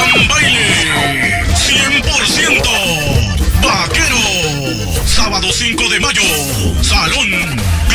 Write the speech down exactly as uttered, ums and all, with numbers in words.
Gran baile, cien por ciento vaquero. Sábado cinco de mayo, Salón